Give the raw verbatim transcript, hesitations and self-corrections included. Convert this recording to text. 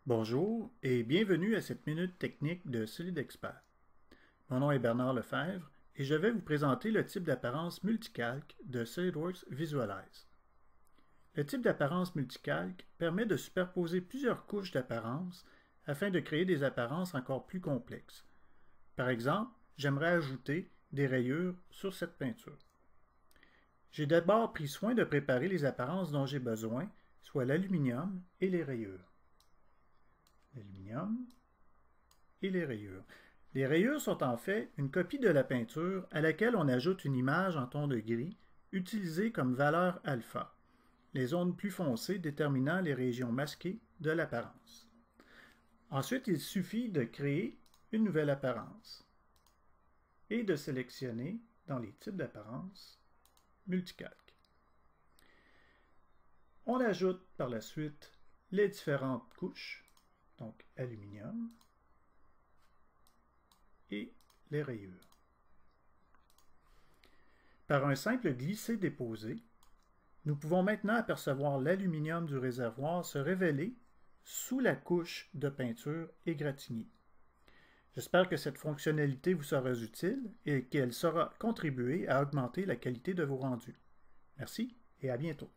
Bonjour et bienvenue à cette minute technique de SolidExpert. Mon nom est Bernard Lefebvre et je vais vous présenter le type d'apparence multicalque de SolidWorks Visualize. Le type d'apparence multicalque permet de superposer plusieurs couches d'apparence afin de créer des apparences encore plus complexes. Par exemple, j'aimerais ajouter des rayures sur cette peinture. J'ai d'abord pris soin de préparer les apparences dont j'ai besoin, soit l'aluminium et les rayures. L'aluminium et les rayures. Les rayures sont en fait une copie de la peinture à laquelle on ajoute une image en ton de gris utilisée comme valeur alpha, les zones plus foncées déterminant les régions masquées de l'apparence. Ensuite, il suffit de créer une nouvelle apparence et de sélectionner dans les types d'apparence multicalque. On ajoute par la suite les différentes couches, donc aluminium et les rayures. Par un simple glisser-déposer, nous pouvons maintenant apercevoir l'aluminium du réservoir se révéler sous la couche de peinture égratignée. J'espère que cette fonctionnalité vous sera utile et qu'elle saura contribuer à augmenter la qualité de vos rendus. Merci et à bientôt.